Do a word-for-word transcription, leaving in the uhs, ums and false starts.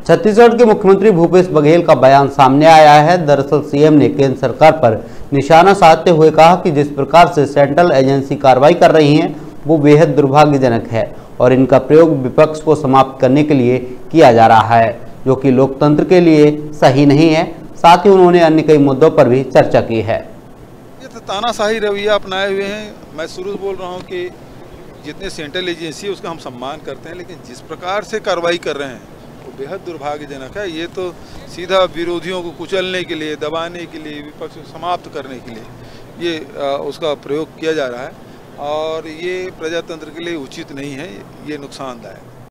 छत्तीसगढ़ के मुख्यमंत्री भूपेश बघेल का बयान सामने आया है। दरअसल सीएम ने केंद्र सरकार पर निशाना साधते हुए कहा कि जिस प्रकार से सेंट्रल एजेंसी कार्रवाई कर रही हैं वो बेहद दुर्भाग्यजनक है और इनका प्रयोग विपक्ष को समाप्त करने के लिए किया जा रहा है, जो कि लोकतंत्र के लिए सही नहीं है। साथ ही उन्होंने अन्य कई मुद्दों पर भी चर्चा की है। ये तो तानाशाही रवैया अपनाए हुए हैं। मैं शुरू से बोल रहा हूँ कि जितने सेंट्रल एजेंसी है उसका हम सम्मान करते हैं, लेकिन जिस प्रकार से कार्रवाई कर रहे हैं वो बेहद दुर्भाग्यजनक है। ये तो सीधा विरोधियों को कुचलने के लिए, दबाने के लिए, विपक्ष को समाप्त करने के लिए ये आ, उसका प्रयोग किया जा रहा है और ये प्रजातंत्र के लिए उचित नहीं है, ये नुकसानदायक है।